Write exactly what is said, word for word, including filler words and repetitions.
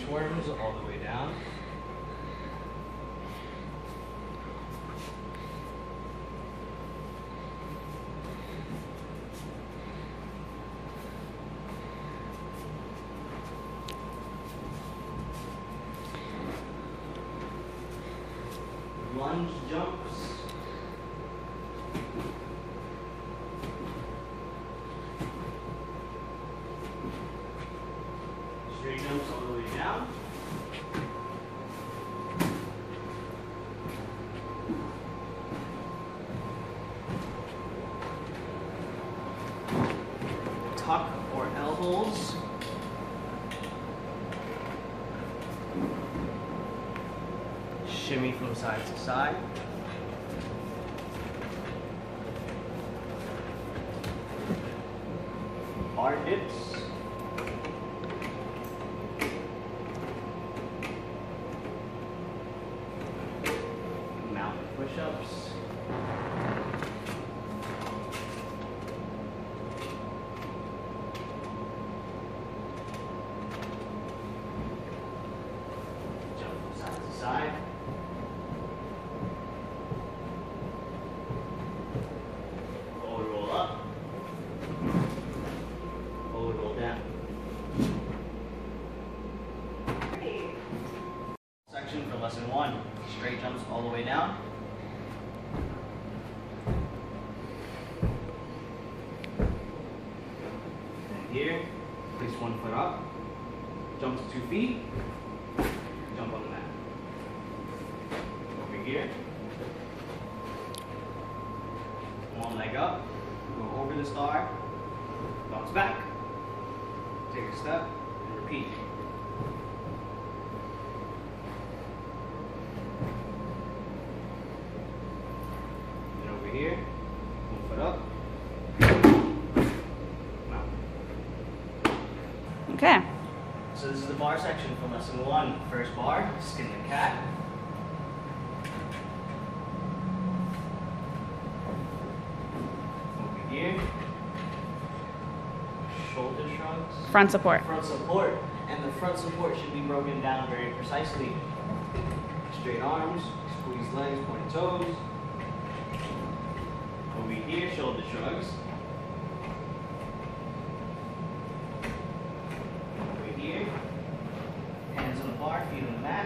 inchworms all the way down. Lunge jumps. Straight jumps all the way down. Tuck or elbows. Shimmy from side to side. Bar dips. Mountain push-ups. Jump from side to side. Section for lesson one. Straight jumps all the way down. And here, place one foot up. Jump to two feet. Jump on the mat. Over here. One leg up. Go over the star. Bounce back. Take a step and repeat. Here, one foot up. Now. Okay. So this is the bar section for lesson one. First bar, skin the cat. Over here. Shoulder shrugs. Front support. Front support. And the front support should be broken down very precisely. Straight arms, squeeze legs, pointed toes. Over here, shoulder shrugs. Over here, hands on the bar, feet on the mat.